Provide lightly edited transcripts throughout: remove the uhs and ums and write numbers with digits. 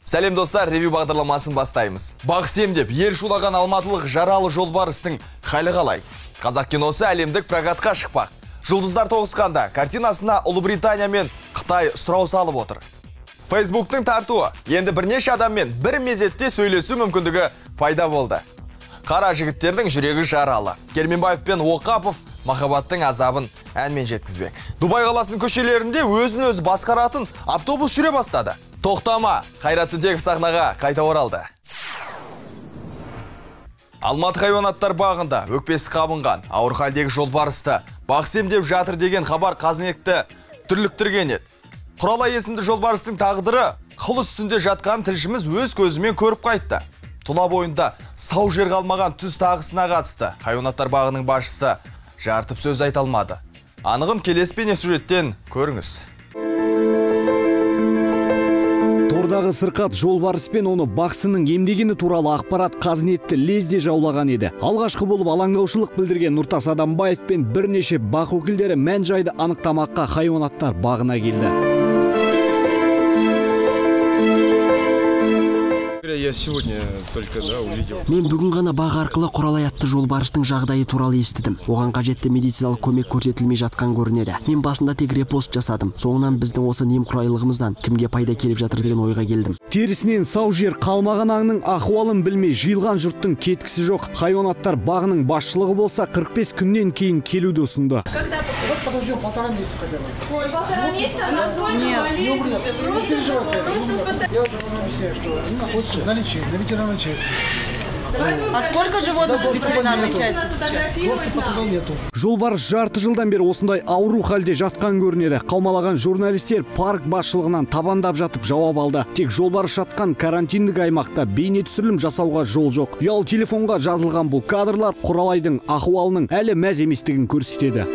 Сәлем достар, ревью бағдарламасын бастаймыз. Бақсем деп ел шулаған алматылық жаралы жолбарыстың халі қалай? Қазақ киносы әлемдік прокатқа шықпақ. Жұлдыздар тоғысқанда картинасына Ұлыбритания мен Қытай сұрау салып отыр. Фейсбуктың тартуы енді бірнеше адаммен бір мезетте сөйлесу мүмкіндігі пайда болды. Қара жігіттердің жүрегі жаралы. Керменбаев пен Оқапов махаббаттың азабын әнмен жеткізбек. Дубай қаласының көшелерінде өзін-өзі басқаратын автобус жүре бастады. Тоқтама, Қайрат Түтеков сахнаға қайта оралды. Алматы хайуанаттар бағында өкпесі қабынған ауыр халдегі жолбарысты бақсем деп жатыр деген хабар қазынекті түрліктірген еді. Құралай есімді жолбарыстың тағдыры қыл үстінде жатқан тілшіміз өз көзімен көріп қайтты. Тұла бойында сау жер қалмаған түз тағысына қатысты хайуанаттар бағының басшысы жартып сөз айта алмады. Анығын келесі бейнесюжеттен көріңіз. Тордағы сырқат жолбарыс пен оны бақсының емдегені туралы ақпарат қазнетті лезде жаулаған еді. Алғашқы болып алаңдаушылық білдірген Нұртас Адамбаев пен бірнеше бақ өкілдері мән жайды анықтамаққа хайуанаттар бағына келді. Я сегодня только увидел. Мен бүгін ғана бақ арқылы Құралай атты жолбарыстың жағдайы туралы естідім. Оған қажетті медициналық көмек көрсетілмей жатқан көрінеді. Мен басында тек репост жасадым. Соңынан біздің осы немқұрайлығымыздан кімге пайда келіп жатыр деген ойға келдім. Терісінен сау жер қалмаған аңның ахуалын білмей жиылған жұрттың кеткісі жоқ. Хайуанаттар бағының басшылығы болса 45 күннен кейін келуді ұсынды. Подождем полтора месяца хотя бы. Полтора месяца? Насколько болеет? Я уже вам объясняю, что они находятся на лечении, на ветеринарной части. А сколько животных в ветеринарной части сейчас? Жолбарыс жарты жылдан бері осындай ауру халде жатқан көрінеді. Қаумалаған журналистер парк басшылығынан табандап жатып жауап алды. Тек жолбарыс жатқан карантиндік аймақта бейне түсірілім жасауға жол жоқ. Ұялы телефонға жазылған бұл кадрлар Құралайдың ахуалының әлі мәз еместігін көрсетеді.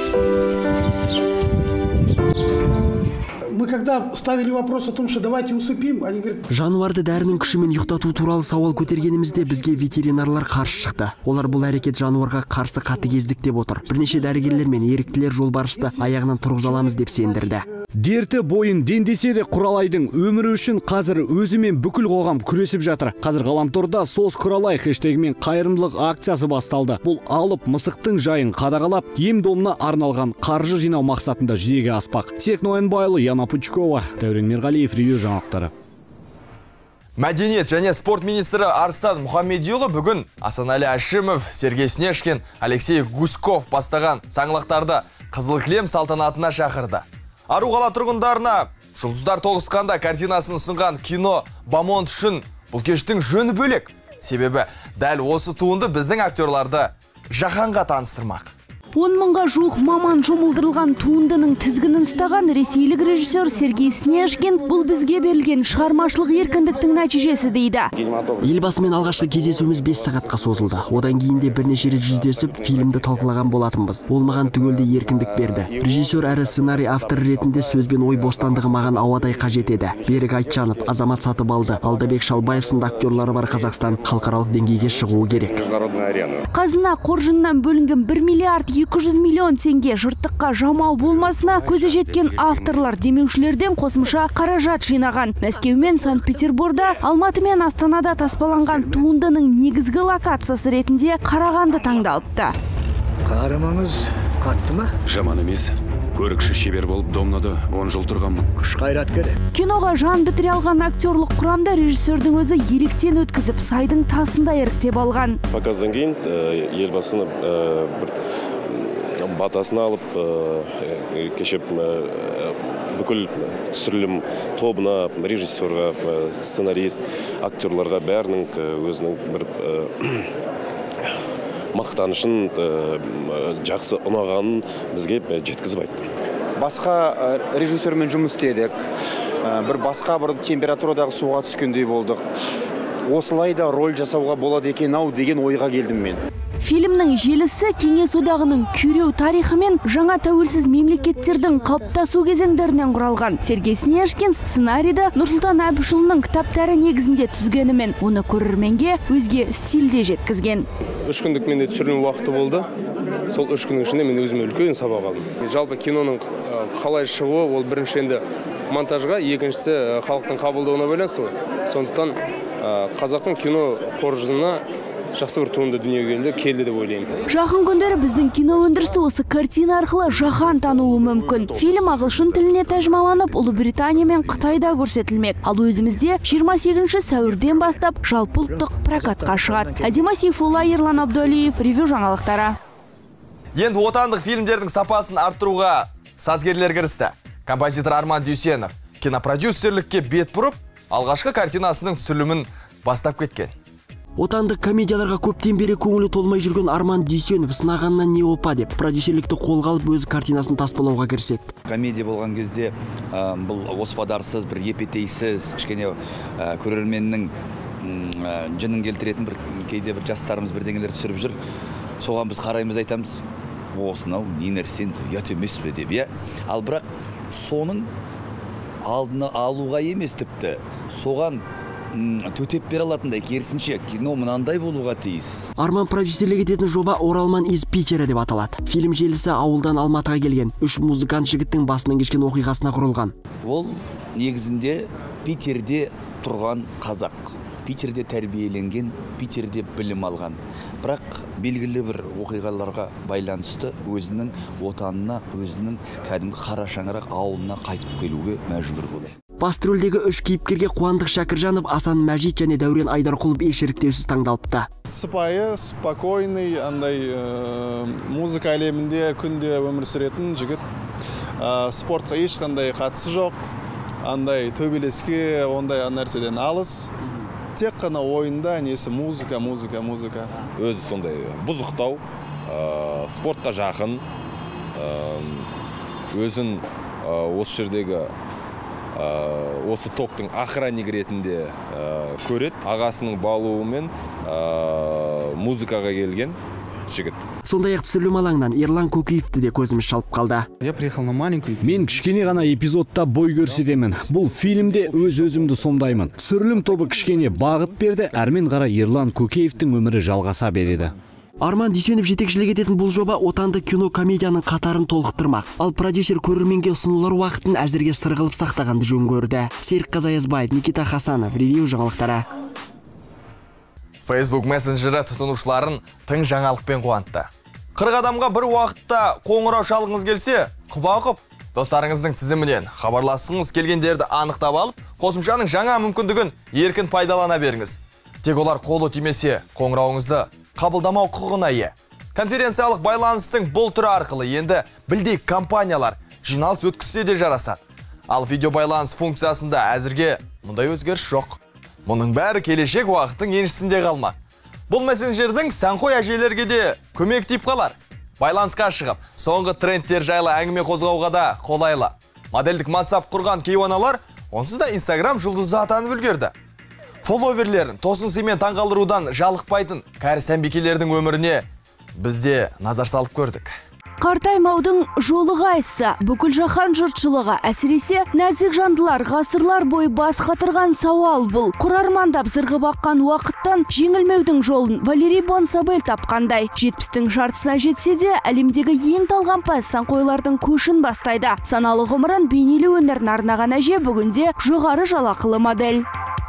Мы когда ставили вопрос о том, что давайте усыпим, они говорят... Жануарды дәрінің күшімен ұйықтату туралы сауал көтергенімізде бізге ветеринарлар қарсы шықты. Олар бұл әрекет жануарға қарсы қатыгездік деп отыр. Бірнеше дәрігерлер мен еріктілер жолбарысты аяғынан тұрғызаламыз деп сендірді. Дерті бойын дендесе де Құралайдың өмірі үшін қазір өзімен бүкіл қоғам күресіп жатыр. Қазір ғаламторда «Сос Құралай» хэштегімен қайырымдылық акциясы басталды. Бұл алып мысықтың жайын қадағалап, ем-домына арналған қаржы жинау мақсатында жүзеге аспақ. Серік Ноянбайұлы, Яна Пучкова, Дәурен Мерғалиев, ревью жаңалықтары. Мәдениет және спорт министрі Арстан Мұхамедиұлы бүгін Асанәлі Әшімов, Сергей Снежкин, Алексей Гуськов бастаған саңлақтарды қызыл кілем салтанатына шақырды. Ару қала тұрғындарына жұлдыздар тоғысқанда картинасын ұсынған кино Бамонт үшін бұл кештің жөні бөлек. Себебі дәл осы туынды біздің актерларды жаһанға таныстырмақ. 10 мыңға жуық маман жұмылдырылған туындының тізгінін ұстаған ресейлік режиссер Сергей Снежкин бұл бізге берілген шығармашылық еркіндіктің нәтижесі дейді. Елбасымен алғашқы кездесуіміз 5 сағатқа созылды. Одан кейін де бірнеше рет жүздесіп, фильмді талқылаған болатынбыз. Ол маған түгелде еркіндік берді. Режиссер әрі сценарий авторы ретінде сөз бен ой бостандығы маған ауадай қажет еді. Берік Айтжанов, Азамат Сатыбалды, Алдабек Шалбаев сынды актерлары бар Қазақстан халықаралық деңгейге шығуы керек. Қазына қоржыннан бөлінген 1 миллиард 200 миллион теңге жұрттыққа жамау болмасына көзі жеткен авторлар демеушілерден қосымша қаражат жинаған. Мәскеу мен Санкт-Петерборда, Алматы мен Астанада таспаланған туындының негізгі локациясы ретінде Қарағанды таңдалыпты. Қарамаңыз қатты ма? Жаман емес. Көрікші шебер болып домнады 10 жыл тұрғанмын. Күш қайрат керек. Киноға жан бітіре алған актерлық құрамда режиссердің өзі еріктен өткізіп, сайдың тасында еріктеп алған. Показдан кейін елбасыны батасын алып, кешіп бүкіл түсірілім тобына, режиссерға, сценарист, актерларға бәрінің өзінің бір мақтанышын жақсы ұнағанын бізге жеткізіп айтты. Басқа режиссермен жұмыс істедік. Бір басқа бір температурадағы суға түскендей болдық. Осылай да роль жасауға болады екен-ау деген ойға келдім мен. Фильмнің желісі Кеңес одағының күйреу тарихы мен жаңа тәуелсіз мемлекеттердің қалыптасу кезеңдерінен құралған. Сергей Снежкин сценарийді Нұрсұлтан Әбішұлының кітаптары негізінде түзгенімен, оны көрерменге өзге стильде жеткізген. 3 күндік менде түсірілім уақыты болды. Сол 3 күннің ішінде мен өзіме үлкен сабақ алдым. Жалпы киноның қалай шығуы, ол бірінші енді монтажға, екіншісі халықтың қабылдауына байланысты ғой. Сондықтан қазақтың кино қоржынына жақсы бір туынды дүниеге келді деп ойлаймын. Жақын күндері біздің кино өндірісі осы картина арқылы жаһан тануы мүмкін. Фильм ағылшын тіліне тәржімаланып, Ұлыбритания мен Қытайда көрсетілмек. Ал өзімізде 28 сәуірден бастап жалпыұлттық прокатқа шығады. Әдема Сейфулла, Ерлан Абдуалиев, Ревю жаңалықтары. Енді отандық фильмдердің сапасын арттыруға сазгерлер кірісті. Композитор Арман Дүйсенов кинопродюсерлікке бет бұрып, алғашқы картинасының түсірілімін бастап кеткен. Отандық комедияларға көптен бері көңілі толмай жүрген Арман Дүйсенов сынағаннан не опа деп продюсерлікті қолға алып өз картинасын таспалауға кіріседі. Комедия болған кезде бұл оспадарсыз, бір епетейсіз, кішкене көрерменнің жынын келтіретін бір кейде бір жастарымыз бірдеңелер түсіріп жүр. Соған біз қараймыз, айтамыз, осынау не нәрсен ұят емес пе деп, иә. Ал бірақ соның алдына алуға емес тіпті, соған төтеп бере алатындай, керісінше кино мынандай болуға тиіс. Арман продюсерлік ететін жоба Оралман из Питера деп аталады. Фильм желісі ауылдан Алматыға келген 3 музыкант жігіттің басынан кешкен оқиғасына құрылған. Ол негізінде Питерде тұрған қазақ. Питерде тәрбиеленген, Питерде білім алған. Бірақ белгілі бір оқиғаларға байланысты өзінің отанына, өзінің кәдімгі қара шаңырақ ауылына қайтып келуге мәжбүр болды. Басты рөлдегі 3 кейіпкерге Қуандық Шәкіржанов, Асан Мәжит және Дәурен Айдарқұлов ешіріктеусіз таңдалыпты. Сыпайы, спокойный, андай музыка әлемінде күнде өмір сүретін жігіт. Спортқа ешқандай қатысы жоқ, андай төбелеске, ондай нәрседен алыс. Тек қана ойында несі музыка. Өзі сондай бұзықтау, спортқа жақын, өзін осы жердегі осы топтың охранник ретінде көреді. Ағасының балуымен музыкаға келген жігіт. Сондай-ақ түсірілім алаңынан Ерлан Көкеевті де көзіміз шалып қалды. Мен кішкене ғана эпизодта бой көрсетемін. Бұл фильмде өз-өзімді сомдаймын. Түсірілім тобы кішкене бағыт берді, әрмен қара Ерлан Көкеевтің өмірі жалғаса береді. Арман Дүйсенов жетекшілік ететін бұл жоба отанды кино комедияның қатарын толықтырмақ. Ал продюсер көрерменге ұсынылар уақытын әзірге сырғылып сақтағанды жөн көрді. Серік Қазаязбаев, Никита Хасанов, Ревю жаңалықтары. Facebook мессенджері тұтынушыларын тың жаңалықпен қуантты. 40 адамға бір уақытта қоңырау шалғыңыз келсе, құба-құп достарыңыздың тізімінен хабарласқыңыз келгендерді анықтап алып, қосымшаның жаңа мүмкіндігін еркін пайдалана беріңіз. Тек олар қолы тимесе, қоңырауыңызды қабылдамау құқығына ие. Конференциялық байланыстың бұл түрі арқылы енді білдей компаниялар жиналыс өткізсе де жарасады. Ал видео байланыс функциясында әзірге мұндай өзгеріс жоқ. Мұның бәрі келешек уақыттың еншісінде қалмақ. Бұл мессенджердің сәнқой әжелерге де көмек тиіп қалар. Байланысқа шығып, соңғы трендтер жайлы әңгіме қозғауға да қолайлы. Модельдік WhatsApp құрған кейуаналар онсыз да Instagram жұлдызы атанып үлгерді. Фолловерлерін тосын сыймен таңғалдырудан жалықпайтын кәрі сәнбикелердің өміріне бізде назар салып көрдік. Қартаймаудың жолы қайсы, бүкіл жаһан жұртшылығы, әсіресе нәзік жандылар ғасырлар бойы бас қатырған сауал бұл. Құрармандап зырғы баққан уақыттан жеңілмеудің жолын Валерий Бонсабель тапқандай. 70-тің жартысына жетсе де, әлемдегі ең талғампаз сәнқойлардың көшін бастайды. Саналы ғұмырын бейнелі өнерін арнаған әже бүгінде жоғары жалақылы модель.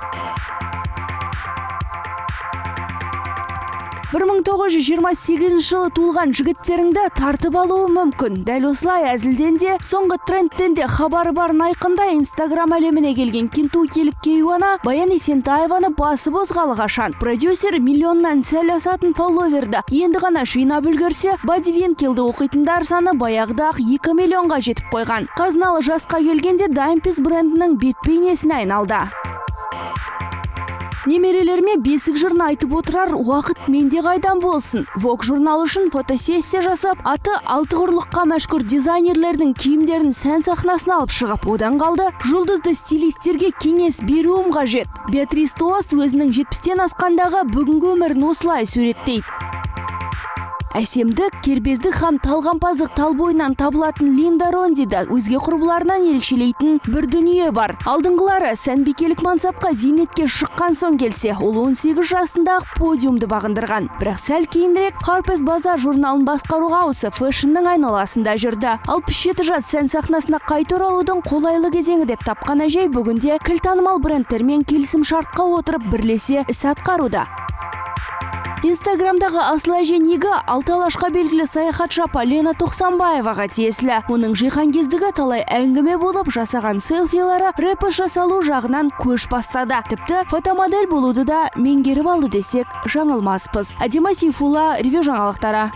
1928 жылы туылған жігіттеріңді тартып алуы мүмкін. Дәл осылай әзілден де, соңғы трендтен де хабары бар найқында Instagram әлеміне келген кентуккийлік кейуана Баян Есентаеваны басы бозғалы қашан. Продюсер миллионнан сәл асатын фолловерді енді ғана жинап үлгерсе, бодивинкилді оқитындар саны баяғыда-ақ 2 миллионға жетіп қойған. Қазыналы жасқа келгенде Даймпис брендінің бет-бейнесіне айналды. Немерелеріме бесік жырын айтып отырар уақыт менде қайдан болсын. Vogue журналы үшін фотосессия жасап, аты алтығырлыққа мәшһүр дизайнерлердің киімдерін сән сахнасына алып шығып, одан қалды жұлдызды стилистерге кеңес беруім қажет. Беатрис Тоас өзінің 70-тен асқандағы бүгінгі өмірін осылай суреттейді. Әсемдік, кербездік һәм талғампаздық тал бойынан табылатын Линда Рондида өзге құрбыларынан ерекшелейтін бір дүние бар. Алдыңғылары сәнбикелік мансапқа зейнетке шыққан соң келсе, ол 18 жасында подиумды бағындырған. Бірақ сәл кейінірек Harper's Bazaar журналын басқаруға ауысып, фэшннің айналасында жүрді. 67 жас сән сахнасына қайта оралудың қолайлы кезеңі деп тапқан әжей бүгінде кіл-танымал брендтермен келісім шартқа отырып бірлесе іс атқаруда. Инстаграмдағы асыл әже негі 6 алашқа белгілі саяхатшы Лена Тоқсанбаеваға тиесілі. Оның жиһангездігі талай әңгіме болып, жасаған селфилары рэпер жасалу жағынан көш бастады. Тіпті фотомодель болуды да меңгеріп алды десек жаңылмаспыз. Адима Сейфулла, Ревю жаңалықтары.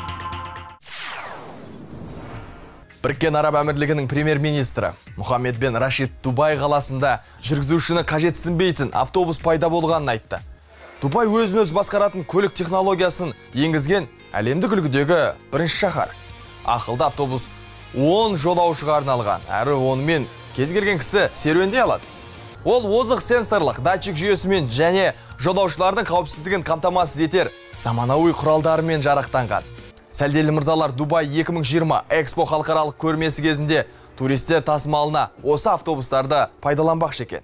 Біріккен Араб Әмірлігінің премьер-министрі Мұхаммед бен Рашид Дубай қаласында жүргізушіні қажетсінбейтін автобус пайда болғанын айтты. Дубай өзін-өз басқаратын көлік технологиясын енгізген әлемдік үлгідегі бірінші шаһар. Ақылды автобус 10 жолаушыға арналған, әрі онымен кез келген кісі серуендей алады. Ол озық сенсорлық датчик жүйесімен және жолаушылардың қауіпсіздігін қамтамасыз етер заманауи құралдарымен жарақтанған. Сәлделі мырзалар, Дубай 2020 Экспо халықаралық көрмесі кезінде туристер тасымалына осы автобустарды пайдаланбақшы екен.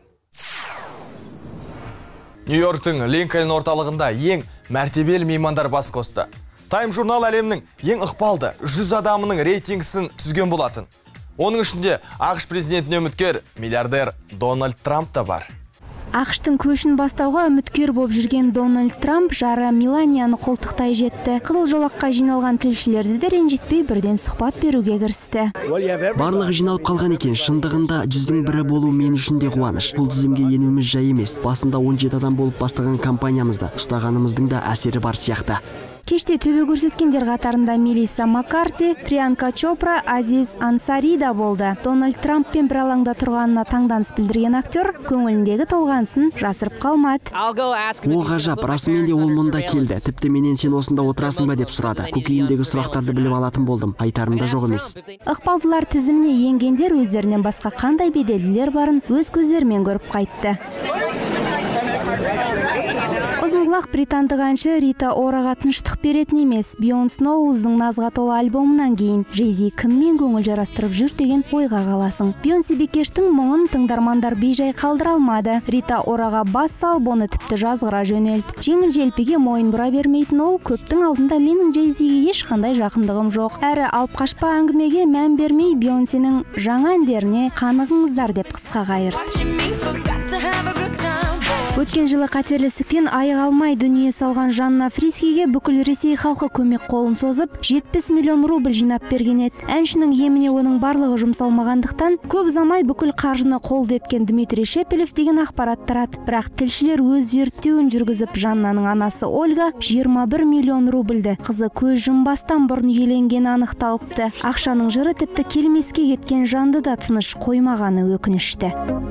Нью-Йорктың Линкольн орталығында ең мәртебелі меймандар бас қосты. Time журнал әлемнің ең ықпалды 100 адамының рейтингісін түзген болатын. Оның ішінде ақш президентіне үміткер миллиардер Дональд Трамп та бар. Ақштың көшін бастауға үміткер болып жүрген Дональд Трамп жары Меланияны қолтықтай жетті. Қызыл жолаққа жиналған тілшілерді де ренжітпей бірден сұхбат беруге кірісті. Барлығы жиналып қалған екен. Шындығында 100-дің бірі болу мен үшін де қуаныш. Бұл тізімге енуіміз жай емес. Басында 17 адам болып бастаған компаниямызды ұстағанымыздың да әсері бар сияқты. Кеште төбе көрсеткендер қатарында Мелисса Маккарти, Приянка Чопра, Азиз Ансари да болды. Дональд Трамппен бір алаңда тұрғанына таңданыс білдірген актер көңіліндегі толғанысын жасырып қалмады. О ғажап, расымен де ол мұнда келді. Тіпті менен сен осында отырасың ба деп сұрады. Көкейімдегі сұрақтарды біліп алатын болдым. Айтарым да жоқ емес. Ықпалдылар тізіміне енгендер өздерінен басқа қандай беделділер барын өз көздерімен көріп қайтты. Ұзынқұлақ британдық әнші Рита Ораға тыныштық беретін емес. Бейонс Ноуздың назға толы альбомынан кейін Jay-Z кіммен көңіл жарастырып жүр деген ойға қаласың. Бейонс Бекештің мұңын тыңдармандар бейжай қалдыра алмады. Рита Ораға бас салып, оны тіпті жазғыра жөнелді. Жеңіл желпіге мойын бұра бермейтін ол, көптің алдында менің Jay-Z'ге ешқандай жақындығым жоқ. Әрі алып қашпа әңгімеге мән бермей Бейонсенің жаңа әндеріне қанығыңыздар деп қысқа қайырды. Өткен жылы қатерлі ісіктен айыға алмай дүние салған Жанна Фрискиге бүкіл Ресей халқы көмек қолын созып, 70 миллион рубль жинап берген еді. Әншінің еміне оның барлығы жұмсалмағандықтан, көп ұзамай бүкіл қаржыны қолды еткен Дмитрий Шепелев деген ақпарат тарады. Бірақ тілшілер өз зерттеуін жүргізіп, Жаннаның анасы Ольга 21 миллион рубльді қызы көз жұмбастан бұрын иеленгені анықталыпты. Ақшаның жыры тіпті келмеске кеткен жанды да тыныш қоймағаны өкінішті.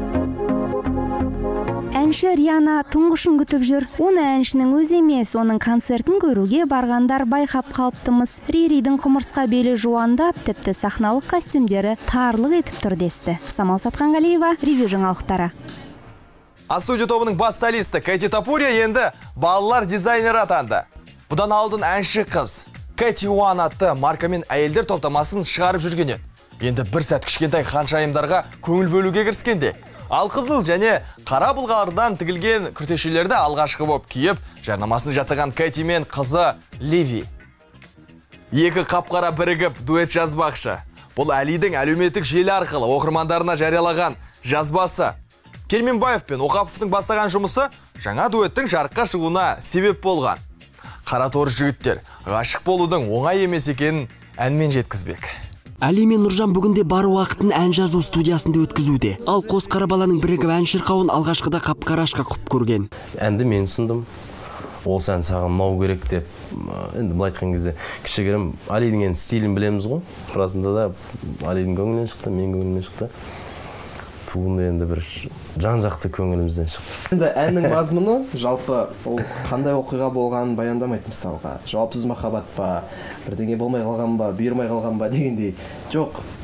Әнші Риана тұңғышын күтіп жүр. Оны әншінің өзі емес, оның концертін көруге барғандар байқап қалыптымыз. Риридің құмырсқа белі жуандап, тіпті сахналық костюмдері тарлық етіп тұр десті. Самал Сатқанғалиева, Ревю жаңалықтары. Астудио тобының бас солисті Кэти Тапурия енді балалар дизайнері атанды. Бұдан алдын әнші қыз Кэти Уан атты маркамен әйелдер топтамасын шығарып жүрген еді. Енді бір сәт кішкентай ханшайымдарға көңіл бөлуге кіріскенде. Ал қызыл және қара бұлғардан тігілген күртешелерді алғашқы болып киіп, жарнамасын жасаған Кэти мен қызы Ливи. Екі қап-қара бірігіп дуэт жазбақшы. Бұл Әлидің әлеуметтік желі арқылы оқырмандарына жариялаған жазбасы. Керменбаев пен Оқаповтың бастаған жұмысы жаңа дуэттің жарыққа шығуына себеп болған. Қара торы жігіттер ғашық болудың оңай емес екенін әнмен жеткізбек. Әли мен Нұржан бүгінде бар уақытын ән жазу студиясында өткізуде. Ал қос қара баланың бірігіп ән шырқауын алғашқыда қап-қарашқа құп көрген. Әнді мен ұсындым. Осы ән саған ұнау керек деп, енді былай айтқан кезде кішігірім Алидің енді стилін білеміз ғой. Расында да Алидің көңілінен шықты, мен көңілімнен шықты. Туынды енді бір жан-жақты көңілімізден шықты. Енді әннің мазмұны жалпы ол қандай оқиға болғанын баяндамайды, мысалға. Жауапсыз махаббат па, бірдеңе болмай қалған ба, бұйырмай қалған ба дегендей. Жоқ.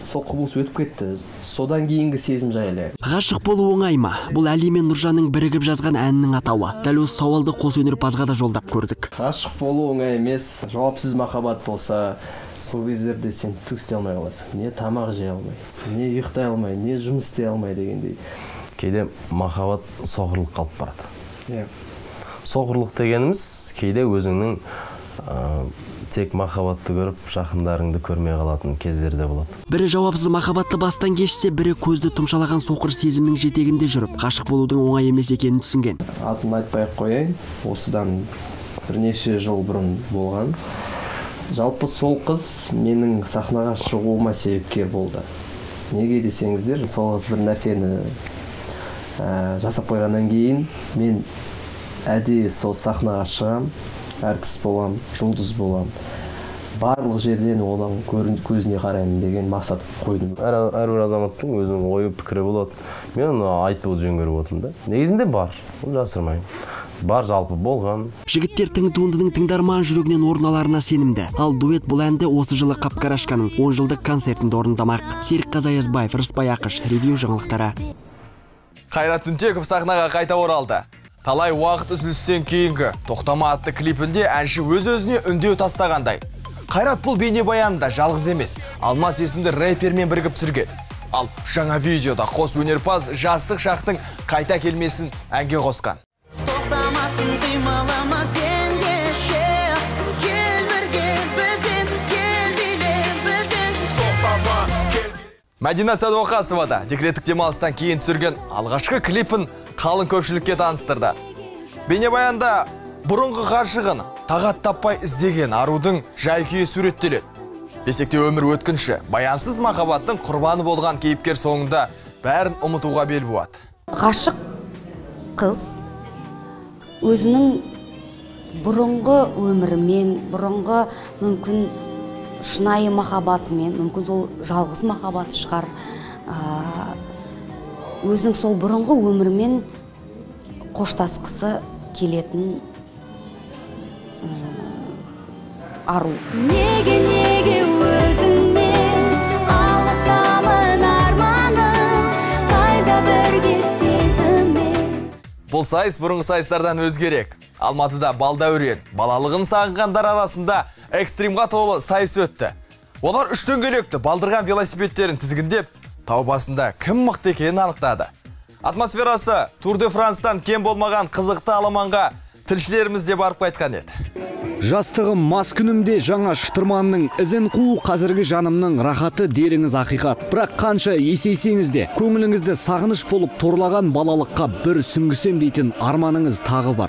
сол құбылыс өтіп кетті. Содан кейінгі сезім жайлы. Ғашық болу оңай ма? Бұл Әли мен Нұржанның бірігіп жазған әнінің атауы. Дәл осы сауалды қос өнерпазға да жолдап көрдік. Ғашық болу оңай емес. Жауапсыз махаббат болса, сол кездерде сен түк істей алмай қаласың. Не тамақ жей алмай, не ұйықтай алмай, не жұмыс істей алмай дегендей. Кейде махаббат соғырлық қалып барады. Иә. Соғырлық дегеніміз кейде өзіңнің тек махаббатты көріп, жақындарыңды көрмей қалатын кездерде болады. Бірі жауапсыз махаббатты бастан кешсе, бірі көзді тұмшалаған соқыр сезімнің жетегінде жүріп, ғашық болудың оңай емес екенін түсінген. Атын айтпай қояйын, осыдан бірнеше жыл бұрын болған. Жалпы сол қыз менің сахнаға шығуыма себепкер болды. Неге десеңіздер, сол қыз бір нәрсені жасап қойғаннан кейін мен әдейі сол сахнаға шығам, әртіс болам, жұлдыз болам. Барлық жерден одан көзіне қараймын деген мақсат қойдым. Әрбір азаматтың өзінің ойы пікірі болады. Мен оны айтуды жөн көріп отырмын да. Негізінде бар, оны жасырмаймын. Бар, жалпы болған. Жігіттер тың туындының тыңдарман жүрегінен орын аларына сенімді. Ал дуэт бұл әнді осы жылы Қап-Қарашқаның 10 жылдық концертінде орындамақ. Серік Қазаязбаев, Рысбай Ақыш, Ревью жаңалықтары. Қайрат Түнтеков сахнаға қайта оралды. Талай уақыт үзілістен кейінгі тоқтама атты клипінде әнші өз-өзіне үндеу тастағандай. Қайрат бұл бейнебаянында жалғыз емес, Алмас есімді рэпермен бірігіп түсірген. Ал жаңа видеода қос өнерпаз жастық шақтың қайта келмесін әнге қосқан. Мәдина Сәдуақасова да декреттік демалыстан кейін түсірген алғашқы клипін қалың көпшілікке таныстырды. Бейнебаянда бұрынғы ғашығын тағат таппай іздеген арудың жай-күйі суреттеледі. Десек те өмір өткінші, баянсыз махаббаттың құрбаны болған кейіпкер соңында бәрін ұмытуға бел буады. Ғашық қыз өзінің бұрынғы өмірімен, бұрынғы мүмкін шынайы махаббатымен, мүмкін сол жалғыз махаббаты шығар, өзінің сол бұрынғы өмірімен қоштасқысы келетін ару. Неге өзіңнен алыстамын арманым, қайда бірге сезіммен. Бұл сайыс бұрынғы сайыстардан өзгерек. Алматыда балдәурен, балалығын сағынғандар арасында экстримға толы сайыс өтті. Олар 3 дөңгелекті балдырған велосипедтерін тізгіндеп, тау басында кім мықты екенін анықтады. Атмосферасы Тур де Франстан кем болмаған қызықты аламанға тілшілеріміз де барып қайтқан еді. Жастығым мас күнімде жаңа шытырманның ізін қуу қазіргі жанымның рахаты деріңіз ақиқат. Бірақ қанша есейсеңіз де, көңіліңізді сағыныш болып торлаған балалыққа бір сүңгісем дейтін арманыңыз тағы бар.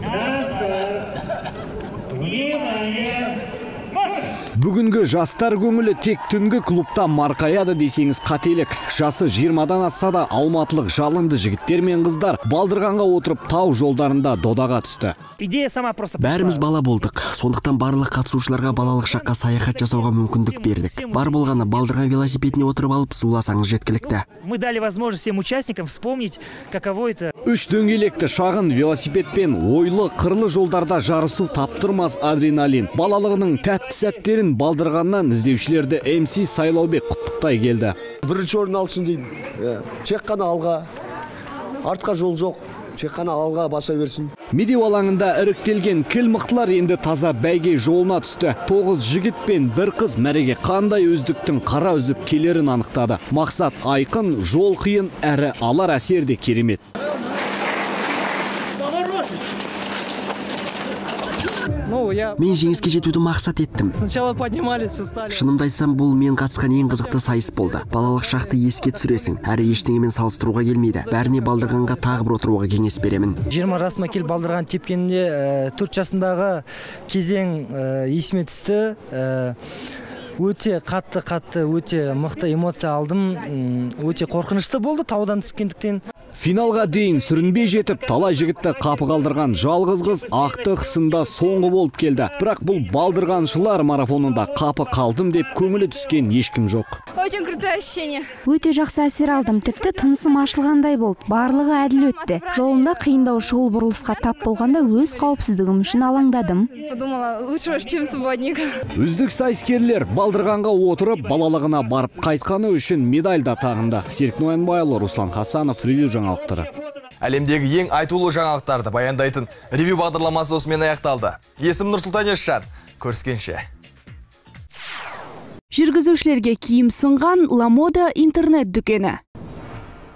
Бүгінгі жастар көңілі тек түнгі клубта марқаяды десеңіз қателік. Жасы 20-дан асса да алматылық жалынды жігіттер мен қыздар балдырғанға отырып тау жолдарында додаға түсті. Бәріміз бала болдық. Сондықтан барлық қатысушыларға балалық шаққа саяхат жасауға мүмкіндік бердік. Бар болғаны балдырған велосипедіне отырып алып суласаңыз жеткілікті. Мы дали возможность всем участникам вспомнить, каково это. 3 дөңгелекті шағын велосипедпен ойлы қырлы жолдарда жарысу таптырмас адреналин. Балалығының тәтті сәттерін балдырғаннан іздеушілерді MC Сайлаубек құттықтай келді. Бірінші орын алсын деймін. Тек қана алға, артқа жол жоқ. Тек қана алға баса берсін. Медеу алаңында іріктелген кіл мықтылар енді таза бәйге жолына түсті. 9 жігіт пен бір қыз мәреге қандай өздіктің қара үзіп келерін анықтады. Мақсат айқын, жол қиын, әрі алар әсер де керемет. Мен жеңіске жетуді мақсат еттім. Шынымды айтсам, бұл мен қатысқан ең қызықты сайыс болды. Балалық шақты еске түсіресің, әрі ештеңемен салыстыруға келмейді. Бәріне балдырғанға тағы бір отыруға кеңес беремін. 20 жасыма кел балдырған тепкенде 4 жасындағы кезең есіме түсті. Өте қатты, өте мықты эмоция алдым. Өте қорқынышты болды таудан түскендіктен. Финалға дейін сүрінбей жетіп, талай жігітті қапы қалдырған жалғыз қыз ақтық сында соңғы болып келді. Бірақ бұл балдырғаншылар марафонында қапы қалдым деп көңілі түскен ешкім жоқ. Очень крутое ощущение. Өте жақсы әсер алдым, тіпті тынысым ашылғандай болды. Барлығы әділ өтті. Жолында қиындау шұғыл бұрылысқа тап болғанда өз қауіпсіздігім үшін алаңдадым. Подумала, лучше, чем сводник. Үздік сайыскерлер балдырғанға отырып, балалығына барып қайтқаны үшін медаль да тағында. Серік Ноянбайұлы, Руслан Хасанов, ревью жаңалықтары. Әлемдегі ең айтулы жаңалықтарды баяндайтын ревью бағдарламасы осымен аяқталды. Есім Нұрсұлтан Есжан. Көріскенше. Жүргізушілерге киім сынған La Moda интернет дүкені.